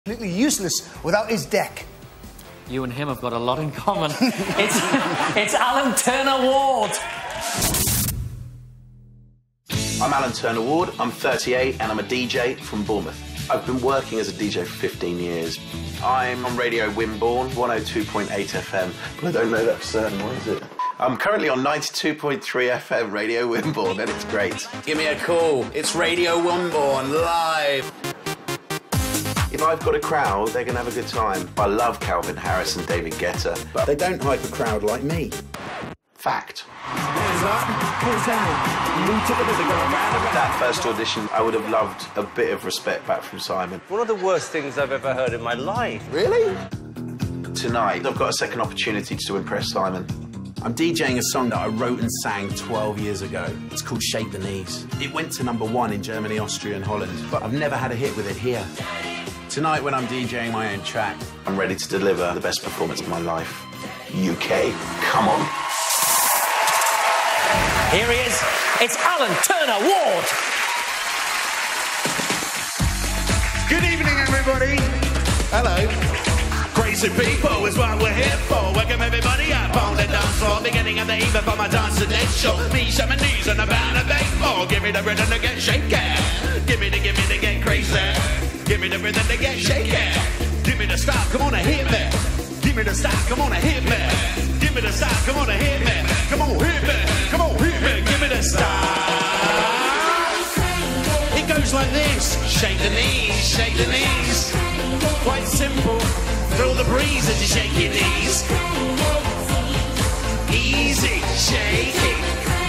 Completely useless without his deck. You and him have got a lot in common. It's Allan Turner Ward. I'm Allan Turner Ward, I'm 38 and I'm a DJ from Bournemouth. I've been working as a DJ for 15 years. I'm on Radio Wimborne, 102.8 FM, but I don't know that for certain, what is it? I'm currently on 92.3 FM, Radio Wimborne, and it's great. Give me a call, it's Radio Wimborne, live. If I've got a crowd, they're going to have a good time. I love Calvin Harris and David Guetta, but they don't hype a crowd like me. Fact. That first audition, I would have loved a bit of respect back from Simon. One of the worst things I've ever heard in my life. Really? Tonight, I've got a second opportunity to impress Simon. I'm DJing a song that I wrote and sang 12 years ago. It's called Shake the Knees. It went to #1 in Germany, Austria and Holland, but I've never had a hit with it here. Tonight, when I'm DJing my own track, I'm ready to deliver the best performance of my life. UK, come on. Here he is. It's Allan Turner Ward. Good evening, everybody. Hello. Crazy people is what we're here for. Welcome everybody up on the dance floor. Beginning of the evening for my dance today show. Me, shut my knees and I'm bound to beg more. Give me the rhythm to get shaky. Give me to get crazy. Give me the rhythm to get shaky. Give me the style, come on and hit me. Give me the style, come on and hit me. Give me the style, come on and hit me. Come on, hit me. Come on, hit me. Give me the style. It goes like this. Shake the knees, shake the knees. Quite simple. Feel the breeze as you shake your knees. Easy, shake it.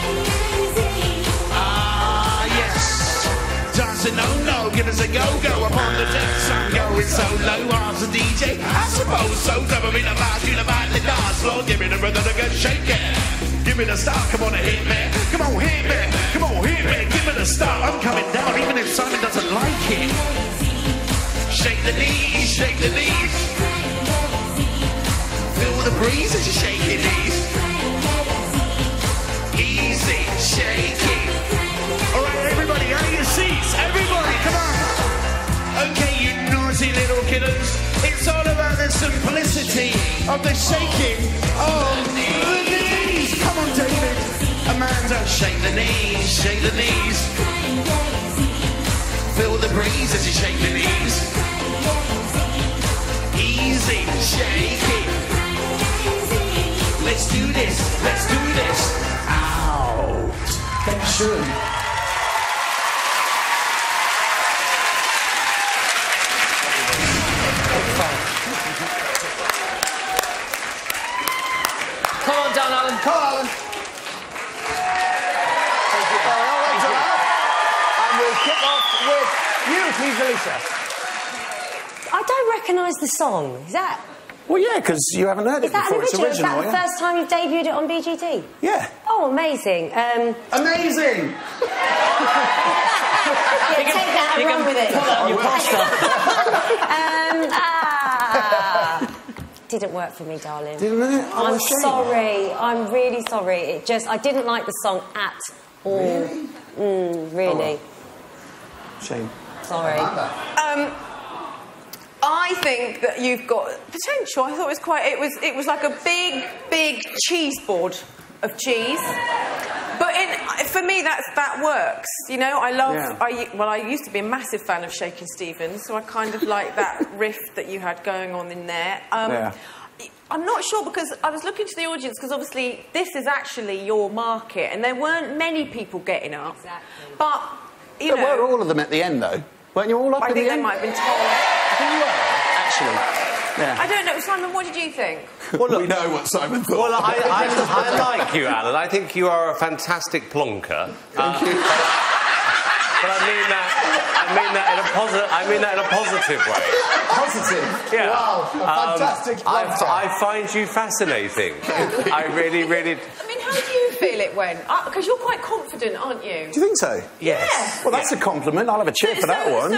Ah, yes. Dancing, no, give us a go-go upon the decks. I'm going solo, as a DJ. I suppose so. Double me the bass, you the vibe, the dance floor. Give me the rhythm to get shaky. Give me the start, come on and hit me. Come on, hit me. Come on, hit me. Give me the start. I'm coming down, even if Simon doesn't like it. Shake the knees, shake the knees. Feel the breeze as you shake your knees. Easy, shake it. All right, everybody, out of your seats. Everybody, come on. Okay, you naughty little killers. It's all about the simplicity of the shaking of the knees. Come on, David. Amanda, shake the knees, shake the knees. Feel the breeze as you shake the knees. Easy, shake it. Let's do this, let's do this. Out. Tension. Come on down, Allan. Come on, Allan. Thank you very much. And we'll kick off with you, please, Elisa. I don't recognise the song. Is that... Well, yeah, because you haven't heard it before. Is that an original? Is that the yeah? first time you've debuted it on BGT? Yeah. Oh, amazing. Amazing! Yeah, take that and run with it. Didn't work for me, darling. Didn't it? Oh, I'm sorry. I'm really sorry. I didn't like the song at all. Really? Really. Oh. Shame. Sorry. I think that you've got potential. I thought it was quite. It was like a big cheese board of cheese. But for me, that works. You know, I love. Yeah. I used to be a massive fan of Shakin' Stevens, so I kind of like that riff that you had going on in there. Yeah. I'm not sure because I was looking to the audience because obviously this is actually your market, and there weren't many people getting up. Exactly. But you know, were all of them at the end though? Weren't you all up I at the think end? they might have been told. I think you were, actually. Yeah. I don't know, Simon. What did you think? Well, look, we know what Simon thought. Well, I like you, Allan. I think you are a fantastic plonker. Thank you. But I mean that in a positive way. Positive? Yeah. Wow, a fantastic plonker. I find you fascinating. I really. I mean, how do you feel it went? Because you're quite confident, aren't you? Do you think so? Yes. Yeah. Well, that's a compliment. I'll have a cheer for that one.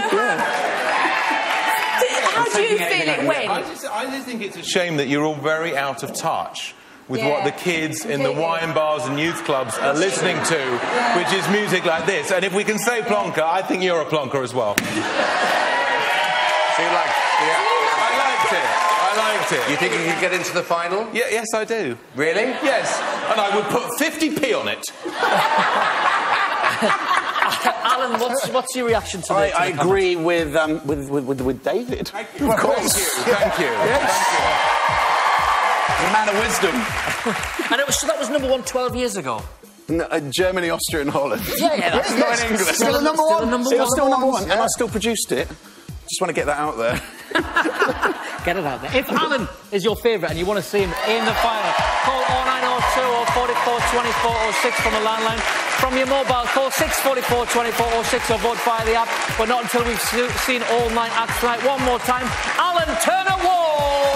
How do you feel it went? I just think it's a shame that you're all very out of touch with what the kids in the wine bars and youth clubs are listening to, which is music like this. And if we can say plonker, I think you're a plonker as well. So you like... I liked it. I liked it. You think you could get into the final? Yeah, yes, I do. Really? Yes, and I would put 50p on it. Alan, what's your reaction to I agree with David. Of course. Thank you. Yes. The man of wisdom. And that was number 1 12 years ago. No, Germany, Austria, and Holland. Yeah, that's not in England. Still a number one. It was still number one, yeah. and I still produced it. Just want to get that out there. Get it out there. If Alan is your favourite and you want to see him in the final, call 0902 or 44 24 or 6 from the landline. From your mobile, call 644 24 or 6 or vote via the app. But not until we've seen all 9 acts tonight. One more time, Alan Turner Ward.